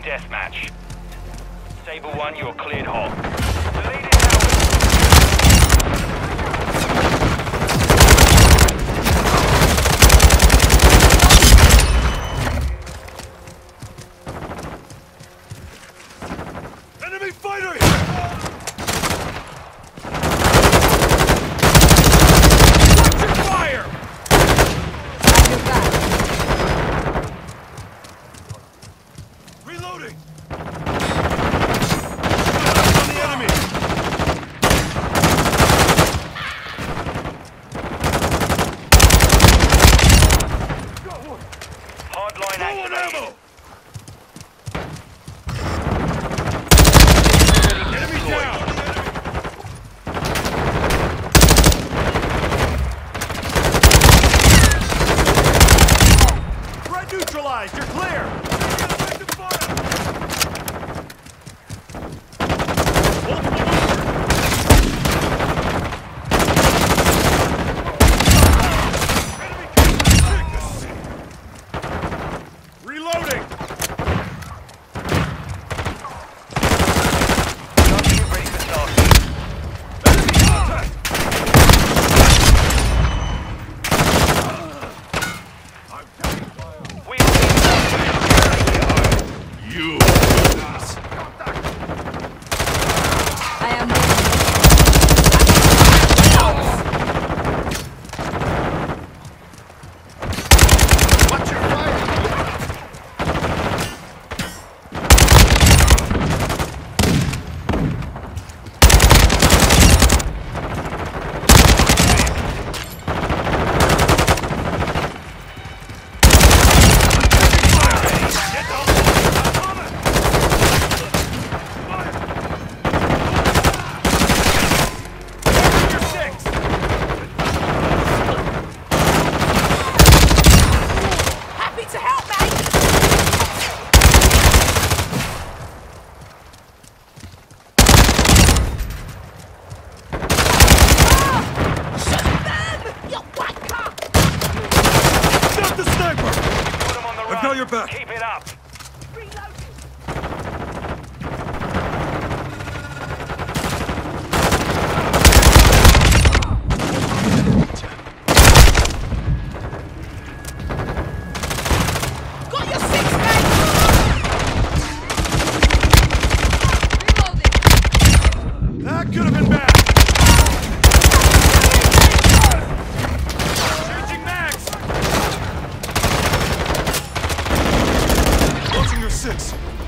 Deathmatch. Saber 1, you're cleared hot. The lead is now. Enemy fighter! Fire! Reloading! On the enemy! hardline activated. Ammo! Enemy down! Threat neutralized! You're clear! Reloading! Target ready for tasking. Enemy contact! I'm taking fire. We will be You! I am Watch your fire! happy to help, mate! Shoot them! You wanker! Stop the sniper! Put them on the run. I've got your back. Keep it up. Reloading! Got your six, mate! Reloading! That could have been bad! Changing mags! Launching your six.